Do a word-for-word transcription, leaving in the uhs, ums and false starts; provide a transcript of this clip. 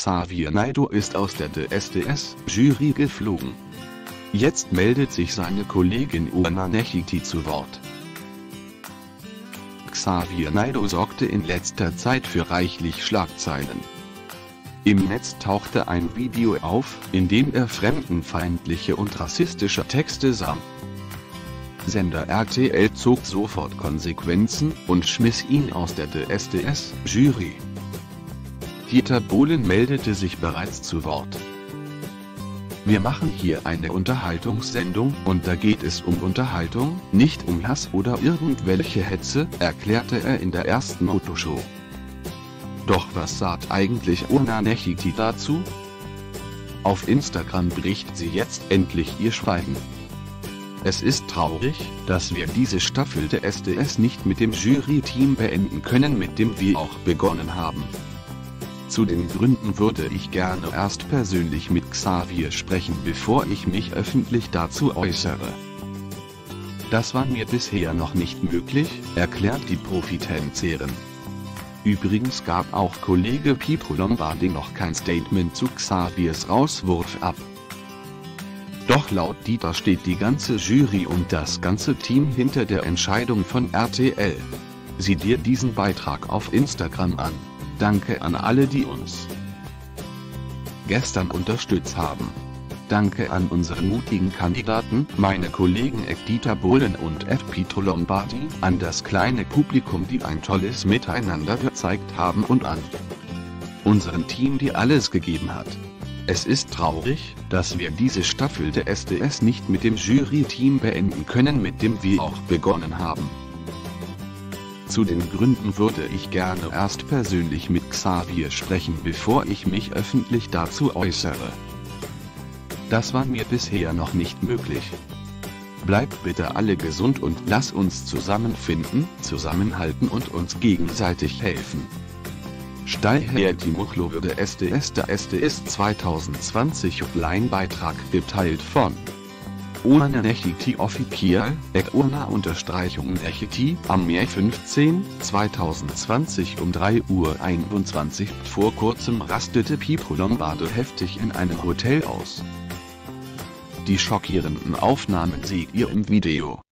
Xavier Naidoo ist aus der D S D S-Jury geflogen. Jetzt meldet sich seine Kollegin Oona Nechiti zu Wort. Xavier Naidoo sorgte in letzter Zeit für reichlich Schlagzeilen. Im Netz tauchte ein Video auf, in dem er fremdenfeindliche und rassistische Texte sah. Sender R T L zog sofort Konsequenzen und schmiss ihn aus der D S D S-Jury. Dieter Bohlen meldete sich bereits zu Wort. Wir machen hier eine Unterhaltungssendung und da geht es um Unterhaltung, nicht um Hass oder irgendwelche Hetze, erklärte er in der ersten Motto-Show. Doch was sagt eigentlich Oona Nechiti dazu? Auf Instagram bricht sie jetzt endlich ihr Schweigen. Es ist traurig, dass wir diese Staffel der S D S nicht mit dem Jury-Team beenden können, mit dem wir auch begonnen haben. Zu den Gründen würde ich gerne erst persönlich mit Xavier sprechen, bevor ich mich öffentlich dazu äußere. Das war mir bisher noch nicht möglich, erklärt die Profitänzerin. Übrigens gab auch Kollege Pippo Lombardi noch kein Statement zu Xaviers Rauswurf ab. Doch laut Dieter steht die ganze Jury und das ganze Team hinter der Entscheidung von R T L. Sieh dir diesen Beitrag auf Instagram an. Danke an alle, die uns gestern unterstützt haben. Danke an unsere mutigen Kandidaten, meine Kollegen Dieter Bohlen und Pippo Lombardi, an das kleine Publikum, die ein tolles Miteinander gezeigt haben und an unserem Team, die alles gegeben hat. Es ist traurig, dass wir diese Staffel der S D S nicht mit dem Jury-Team beenden können, mit dem wir auch begonnen haben. Zu den Gründen würde ich gerne erst persönlich mit Xavier sprechen, bevor ich mich öffentlich dazu äußere. Das war mir bisher noch nicht möglich. Bleibt bitte alle gesund und lass uns zusammenfinden, zusammenhalten und uns gegenseitig helfen. Steiherti Muchlo würde S D S der S D S zwanzig zwanzig Online-Beitrag geteilt von Oona Nechiti Official, at Oona-Nechiti, am Mai fünfzehnten zweitausend zwanzig um drei Uhr einundzwanzig. Vor kurzem rastete Pippo Lombardi heftig in einem Hotel aus. Die schockierenden Aufnahmen seht ihr im Video.